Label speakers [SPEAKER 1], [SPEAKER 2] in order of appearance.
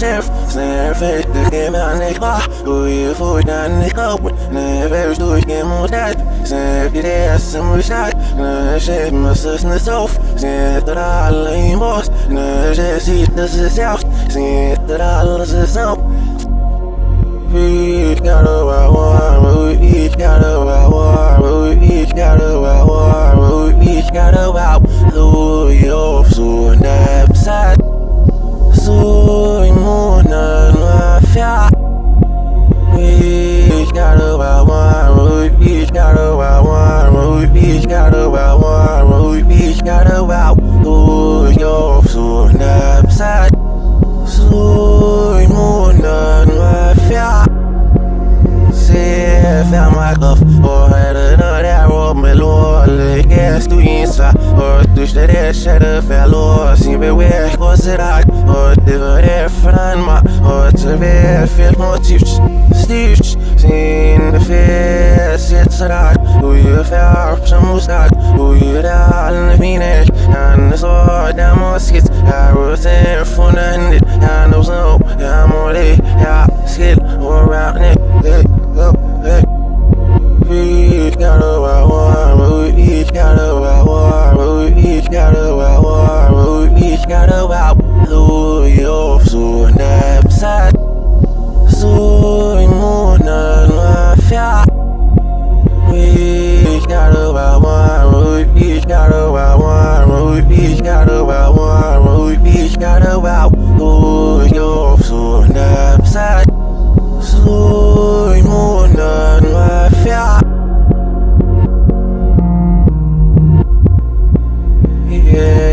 [SPEAKER 1] chef, snare fit, the game on the clock. Who you for down the cup? Never do it, game on that. Snap your ass and we shot. No shit, my sister self. Snap that I lame boss. No shit, see this is out. Snap that I lose out. We got a war, we each got a war, we each got a war, we each got a war. So you're so napsat. So I'm not my fiat. We got a war, we each got a war, we each got a war, we each got a war. So you're so napsat. So I'm not my fiat. Se ferme my cuff, og havde noget der råb med lort. Gas du inside, og du slet ikke sætte færlor. Sin bevæg går til dig, og det var det foran mig. Og til hver felt motivt, stivt. Sin fedt sæt til dig, ude færd som ustak. Ude der aldrig mine æg, han er så der må skidt. Jeg er ude til fundet, jeg er nu sådan op, jeg må det. Jeg er skilt, around it. We got a war, we each got a war, we each got a war, we each got a war. So you're so napsat, so I'm not my fiat. We got a war, we each got a war, we each got a war, we each got a war. So you're so napsat. So I'm not my fiat. Yeah.